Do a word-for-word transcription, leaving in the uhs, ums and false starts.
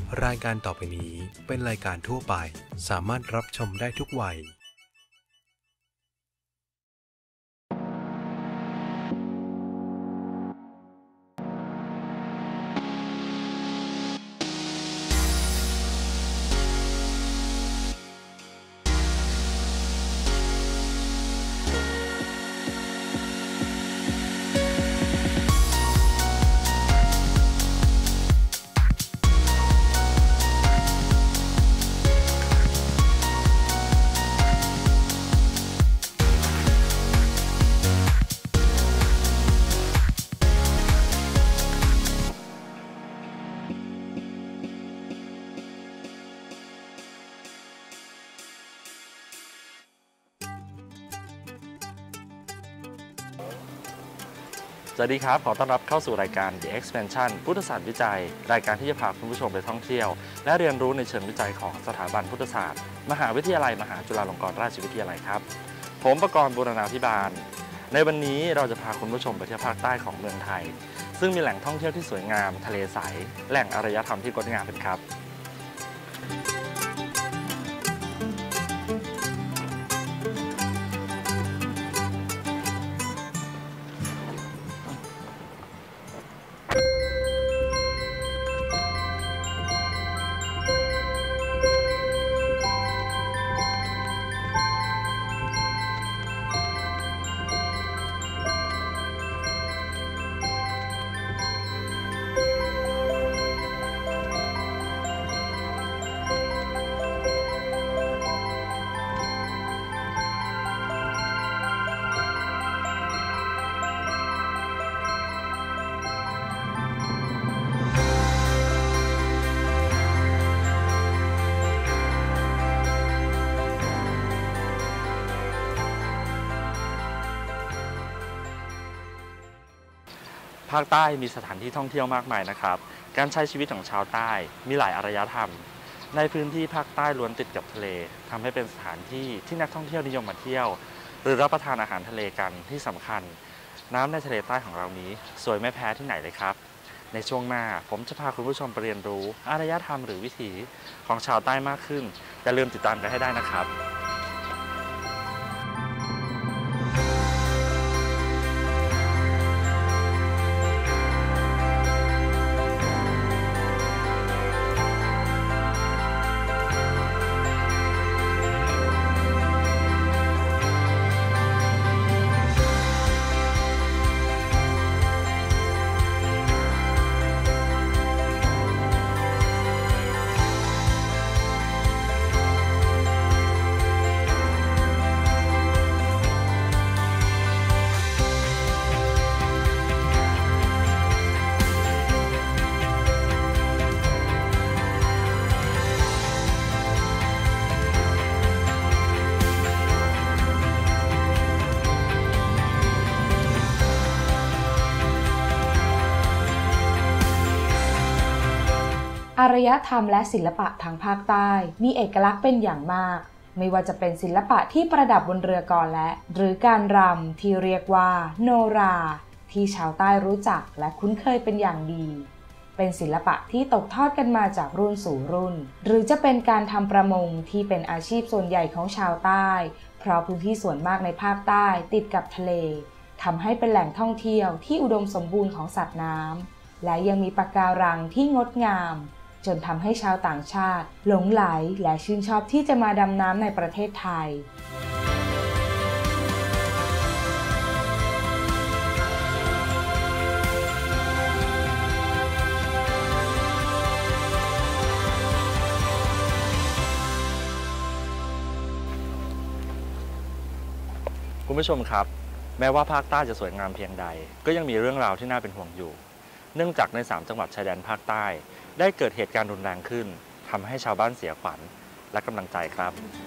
รายการต่อไปนี้เป็นรายการทั่วไปสามารถรับชมได้ทุกวัยสวัสดีครับขอต้อนรับเข้าสู่รายการ The Expansion พุทธศาสตร์วิจัยรายการที่จะพาคุณผู้ชมไปท่องเที่ยวและเรียนรู้ในเชิงวิจัยของสถาบันพุทธศาสตร์มหาวิทยาลัยมหาจุฬาลงกรณราชวิทยาลัยครับผมประกรณ์บูรณาภิบาลในวันนี้เราจะพาคุณผู้ชมไปเที่ยวภาคใต้ของเมืองไทยซึ่งมีแหล่งท่องเที่ยวที่สวยงามทะเลใสแหล่งอารยธรรมที่งดงามเป็นครับภาคใต้มีสถานที่ท่องเที่ยวมากมายนะครับการใช้ชีวิตของชาวใต้มีหลายอารยธรรมในพื้นที่ภาคใต้ล้วนติดกับทะเลทำให้เป็นสถานที่ที่นักท่องเที่ยวนิยมมาเที่ยวหรือรับประทานอาหารทะเลกันที่สำคัญน้ำในทะเลใต้ของเรานี้สวยไม่แพ้ที่ไหนเลยครับในช่วงหน้าผมจะพาคุณผู้ชมไปเรียนรู้อารยธรรมหรือวิถีของชาวใต้มากขึ้นอย่าลืมติดตามกันให้ได้นะครับอารยธรรมและศิลปะทางภาคใต้มีเอกลักษณ์เป็นอย่างมากไม่ว่าจะเป็นศิลปะที่ประดับบนเรือกอและหรือการรำที่เรียกว่าโนราที่ชาวใต้รู้จักและคุ้นเคยเป็นอย่างดีเป็นศิลปะที่ตกทอดกันมาจากรุ่นสู่รุ่นหรือจะเป็นการทำประมงที่เป็นอาชีพส่วนใหญ่ของชาวใต้เพราะพื้นที่ส่วนมากในภาคใต้ติดกับทะเลทำให้เป็นแหล่งท่องเที่ยวที่อุดมสมบูรณ์ของสัตว์น้ำและยังมีปะการังที่งดงามจนทำให้ชาวต่างชาติหลงไหลและชื่นชอบที่จะมาดำน้ำในประเทศไทยคุณผู้ชมครับแม้ว่าภาคใต้จะสวยงามเพียงใดก็ยังมีเรื่องราวที่น่าเป็นห่วงอยู่เนื่องจากในสามจังหวัดชายแดนภาคใต้ได้เกิดเหตุการณ์รุนแรงขึ้นทำให้ชาวบ้านเสียขวัญและกำลังใจครับ